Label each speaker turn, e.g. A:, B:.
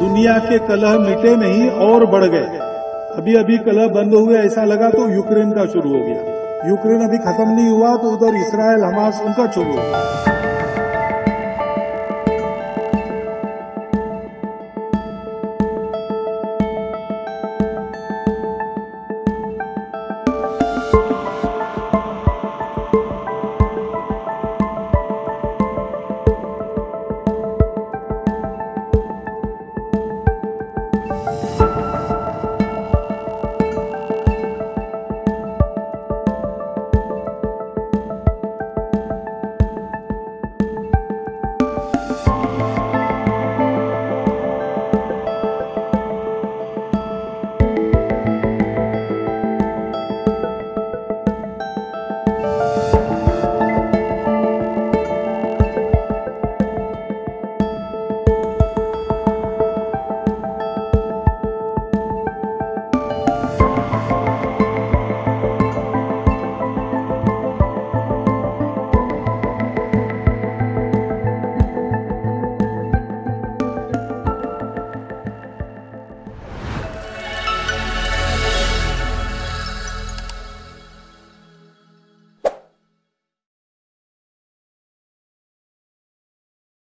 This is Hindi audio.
A: दुनिया के कलह मिटे नहीं और बढ़ गए। अभी अभी कलह बंद हुए ऐसा लगा तो यूक्रेन का शुरू हो गया। यूक्रेन अभी खत्म नहीं हुआ तो उधर इसराइल हमास उनका शुरू हो गया।